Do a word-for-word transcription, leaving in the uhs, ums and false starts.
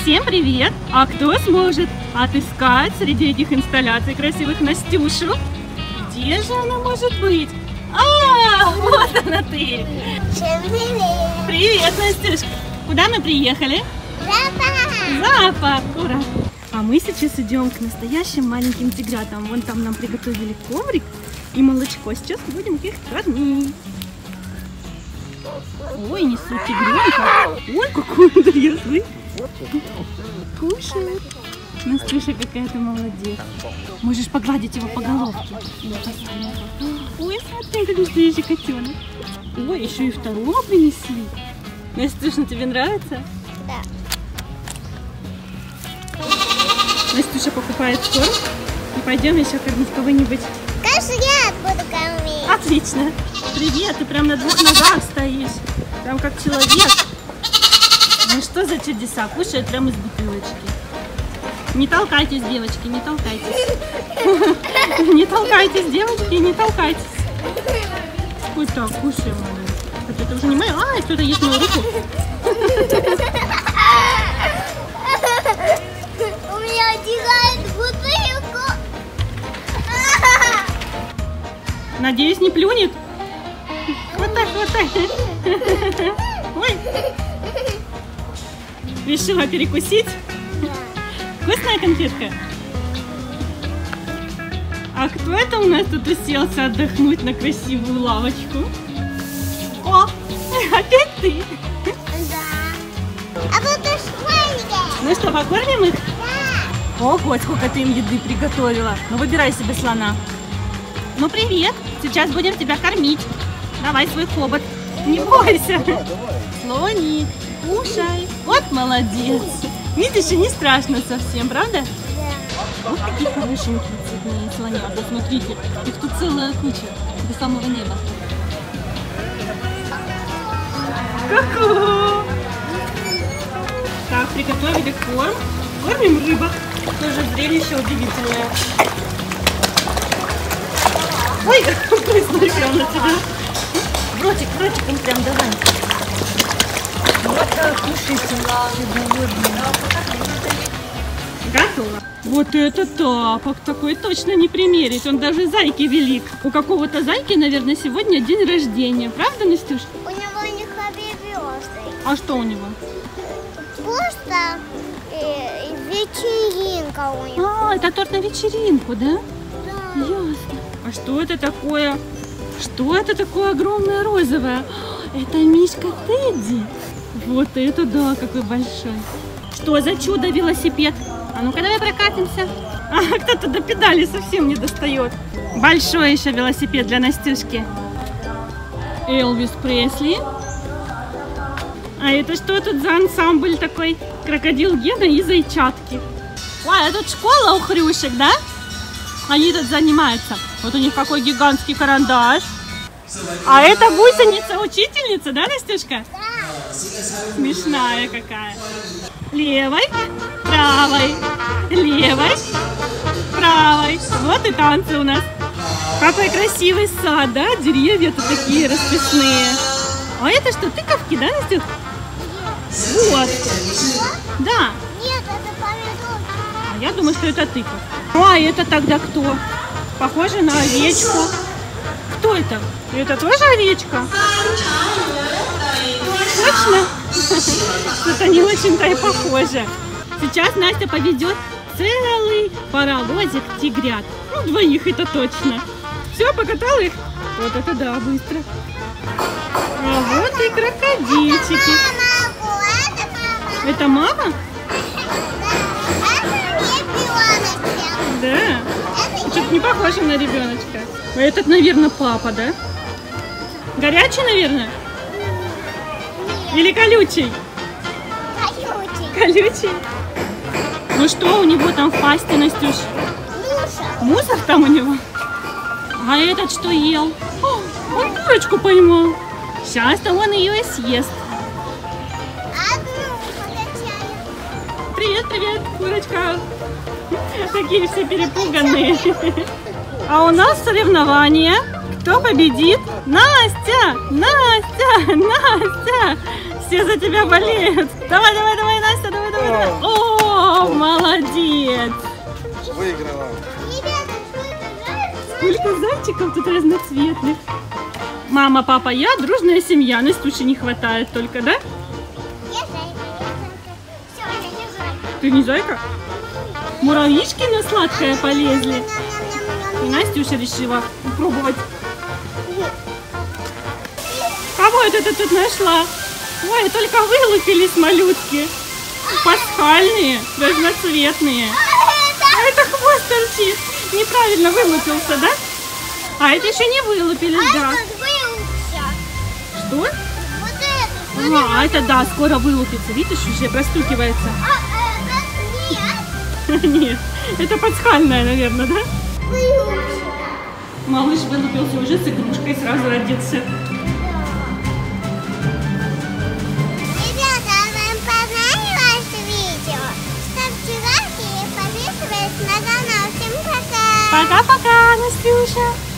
Всем привет! А кто сможет отыскать среди этих инсталляций красивых Настюшу? Где же она может быть? А, вот она ты! Всем привет! Привет, Настюшка! Куда мы приехали? Зоопарк! Зоопарк, ура! А мы сейчас идем к настоящим маленьким тигрятам. Вон там нам приготовили коврик и молочко. Сейчас будем их кормить. Ой, несу тигренка. Ой, какой он трезвый. Кушает. Настюша какая-то молодец. Можешь погладить его по головке. Ой, смотри, какой настоящий котенок. Ой, еще и второго принесли. Настюша, тебе нравится? Да. Настюша покупает корм. И пойдем еще кормить кого-нибудь. Конечно, я буду кормить. Отлично. Привет, ты прям на двух ногах стоишь. Прям как человек. Ну что за чудеса? Кушает прям из бутылочки. Не толкайтесь, девочки, не толкайтесь. Не толкайтесь, девочки, не толкайтесь. Ой, так, кушаем. Это уже не моя. А, кто-то есть мою руку. У меня тягает бутылку. Надеюсь, не плюнет. Вот так, вот так. Ой. Решила перекусить. Вкусная конфетка? А кто это у нас тут уселся отдохнуть на красивую лавочку? О, опять ты. Да. А вот и швейки. Ну что, покормим их? Да. Ого, сколько ты им еды приготовила. Ну, выбирай себе слона. Ну, привет. Сейчас будем тебя кормить. Давай свой хобот. Не бойся. Слоник, кушай. Вот молодец. Видишь, и не страшно совсем, правда? Да. Вот такие хорошенькие цветные слонята. Смотрите, их тут целая куча. До самого неба. Ку-ку! Так, приготовили корм. Кормим рыбок. Тоже зрелище удивительное. Ой, прыснул прям на тебя. В ротик, в ротик им прям давай. Вот так, кушайте. Готово. Вот это тапок такой точно не примерить. Он даже зайки велик. У какого-то зайки, наверное, сегодня день рождения. Правда, Настюш? У него не звезды. А что у него? Просто э, вечеринка у него. А, это торт на вечеринку, да? Да. Ясно. А что это такое? Что это такое огромное розовое? Это мишка Тедди. Вот это да, какой большой. Что за чудо-велосипед? А ну-ка давай прокатимся. А, кто-то до педали совсем не достает. Большой еще велосипед для Настюшки. Элвис Пресли. А это что тут за ансамбль такой? Крокодил Гена и зайчатки. Ой, а тут школа у хрюшек, да? Они тут занимаются. Вот у них какой гигантский карандаш. А это гусеница-учительница, да, Настюшка? Да. Смешная какая. Левой, правой, левой, правой. Вот и танцы у нас. Какой красивый сад, да? Деревья-то такие расписные. А это что, тыковки, да, Настюх? Вот. Да. Нет, это помидор. А я думаю, что это тыков. Ну, а это тогда кто? Похоже на овечку. Кто это? Это тоже овечка? Точно? Что-то не очень-то и похоже. Сейчас Настя поведет целый паровозик тигрят. Ну, двоих это точно. Все, покатал их? Вот это да, быстро. А вот и крокодильчики. Мама, это мама. Это мама? Да. Это ребеночек. Да. Что-то не похоже на ребеночка. А этот, наверное, папа, да? Горячий, наверное? Или колючий? Колючий. Колючий. Ну что у него там в пасти, Настюш? Муша. Мусор там у него? А этот что ел? О, он курочку поймал. Сейчас-то он ее и съест. Одну покачаю. Привет, привет, курочка. Такие все перепуганные. А у нас соревнования. Кто победит? Настя! Настя! Настя! Все за тебя болеют. Давай, давай, давай, Настя, давай, давай, давай. О, мячиков тут разноцветных. Мама, папа, я, дружная семья. Настюши не хватает только, да? Я зайка, я зайка. Все, я не зайка. Ты не зайка? Муравьишки на сладкое полезли. И Настюша решила попробовать. Кого это ты тут нашла? Ой, только вылупились малютки. Пасхальные, разноцветные. А это хвост торчит. Неправильно вылупился, да? А это еще не вылупились, да. Что? Вот это. А, это да, скоро вылупится. Видишь, уже простукивается. А, это нет. Нет, это пасхальная, наверное, да? Вылупился. Малыш вылупился уже с игрушкой, сразу родился. Ребята, а вам понравилось видео? Ставьте лайки и подписывайтесь на канал. Всем пока! Пока-пока, Настюша.